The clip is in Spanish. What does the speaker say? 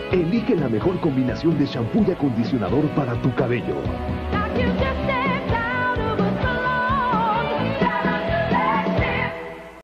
Elige la mejor combinación de shampoo y acondicionador para tu cabello.